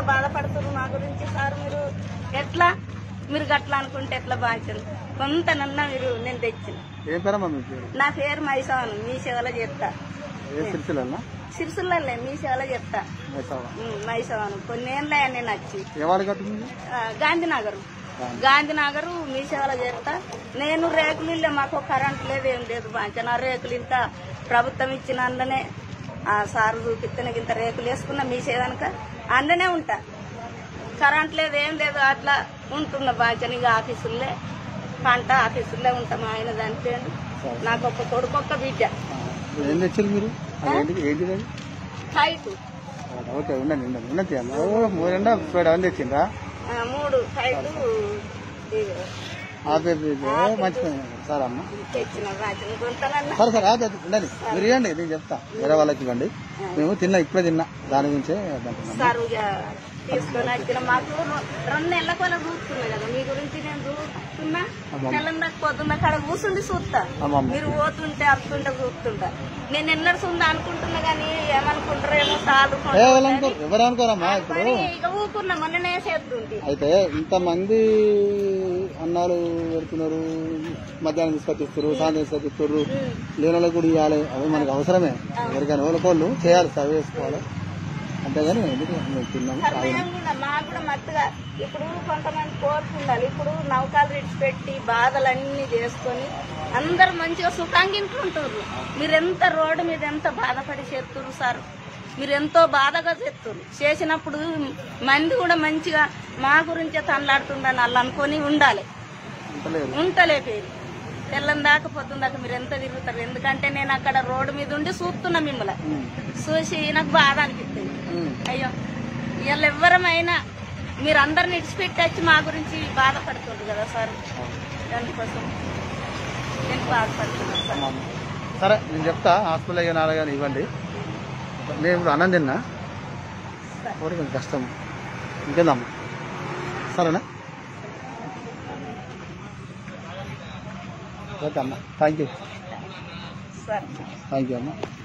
బాధపడుతున్నారు మా గురించి సార్. మీరు ఎట్లా మీరు గట్లా అనుకుంటే ఎట్లా బాధ్యత కొంతనన్నా మీరు నేను తెచ్చిన. నా పేరు మైసవను, మీ సేవలో చెప్తా. సిరిసిల్లలే మీ సేవలో చెప్తా. మైసవను కొన్నేళ్ళ నేను వచ్చి గాంధీనగర్ మీ సేవలో చేస్తా. నేను రేకులు ఇల్లే, మాకు కరెంట్ లేదు ఏం లేదు బాధ్యత. రేకులు ఇంత ప్రభుత్వం ఇచ్చిన అందనే ఆ సారు చూపిస్తే ఇంత రేకులు వేసుకున్నా మీ సేవనక అందనే ఉంటా. కరెంట్ లేదు ఏం లేదు అట్లా ఉంటున్న బాధ్యత. ఇక ఆఫీసుల్లే పంట ఆఫీసుల్లే ఉంటాం. ఆయన చనిపోయాడు. నాకు ఒక కొడుకు ఒక్క బిడ్డ. హైట్ 3 హైట్ తెచ్చిన మీరు ఇవ్వండి, నేను చెప్తా. వేరే వాళ్ళకి ఇవ్వండి. మేము ఇప్పుడే తిన్నా దాని గురించే సార్ తీసుకొని వచ్చిన. మాకు 2 నెలల కొల చూస్తున్నా కదా మీ గురించి. నేను చూస్తున్నా నెలం దాకా పోతున్నా కాడ కూర్చుండి చూస్తా. మీరు పోతుంటే అప్పుతుంటే చూస్తుంటా. నేను ఎన్నడుందా అనుకుంటున్నా గానీ ఏమనుకుంటారేమో సాధు ఇక ఊకున్నా మొన్ననే చేస్తుంది. అయితే ఇంతమంది అన్నాలు పెడుతున్నారు, మధ్యాహ్నం తీసుకొచ్చిస్తారు, సాయంత్రం తీసుకొచ్చిస్తారు. లేని వాళ్ళకి కూడా ఇవ్వాలి. అవి మనకు అవసరమే. ఎవరికైనా ఎవరికోళ్ళు చేయాలి, సర్వ్ చేసుకోవాలి. అంతేగాని తిన్నాము. మాకు కూడా మత్తుగా ఇప్పుడు కొంతమంది కోరుకుండాలి. ఇప్పుడు నౌకాలు విడిచిపెట్టి బాధలన్నీ చేసుకొని అందరు మంచిగా సుఖంగా ఇంట్లో ఉంటున్నారు. మీరెంత రోడ్డు మీద ఎంత బాధపడి చేస్తున్నారు సార్. మీరు ఎంతో బాధగా చేస్తున్నారు. చేసినప్పుడు మంది కూడా మంచిగా మా గురించే తనలాడుతుందని వాళ్ళు అనుకొని ఉండాలి. ఉంటలేపేది తెల్లం దాకా పొద్దున్న దాకా మీరు ఎంత తిరుగుతారు. ఎందుకంటే నేను అక్కడ రోడ్డు మీద ఉండి చూస్తున్నా. మిమ్మల్ని చూసి నాకు బాధ అనిపిస్తుంది. అయ్యో ఇవాళ ఎవరమైనా మీరు అందరిని ఇడిచిపెట్టి వచ్చి మా గురించి బాధపడుతుంది కదా సార్. దానికోసం నేను బాధపడుతున్నాను సార్. సరే నేను చెప్తా. హాస్పిటల్ అయ్యా 4 ఇవ్వండి. నేను ఇప్పుడు అన్నం తిన్నా, కొంచెం కష్టం. ఇంకేందమ్మా? సరేనా? ఓకే అమ్మా, thank you. Sir thank you అమ్మా.